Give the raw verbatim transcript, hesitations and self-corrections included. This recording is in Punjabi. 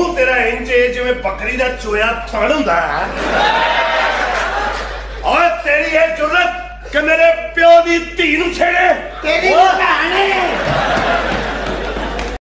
ਮੂੰਹ ਤੇਰਾ ਇੰਜ ਜਿਵੇਂ ਬੱਕਰੀ ਦਾ ਚੋਇਆ ਥਣ ਹੁੰਦਾ ਹੈ। ਓਏ ਤੇਰੀ ਇਹ ਜੁਰਤ ਕਿ ਮੇਰੇ ਪਿਓ ਦੀ ਧੀ ਨੂੰ ਛੇੜੇ। ਤੇਰੀ ਭੈਣ